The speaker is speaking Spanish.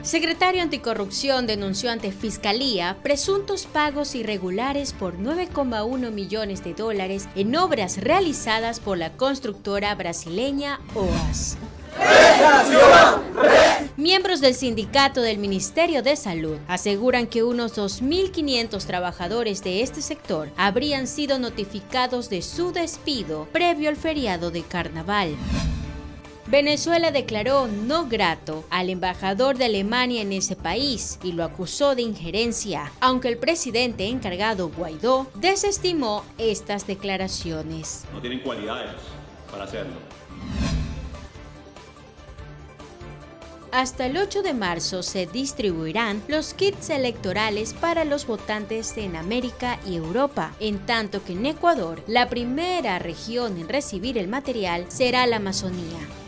Secretario Anticorrupción denunció ante Fiscalía presuntos pagos irregulares por 9,1 millones de dólares en obras realizadas por la constructora brasileña OAS. Miembros del sindicato del Ministerio de Salud aseguran que unos 2.500 trabajadores de este sector habrían sido notificados de su despido previo al feriado de Carnaval. Venezuela declaró no grato al embajador de Alemania en ese país y lo acusó de injerencia, aunque el presidente encargado Guaidó desestimó estas declaraciones. No tienen cualidades para hacerlo. Hasta el 8 de marzo se distribuirán los kits electorales para los votantes en América y Europa, en tanto que en Ecuador, la primera región en recibir el material será la Amazonía.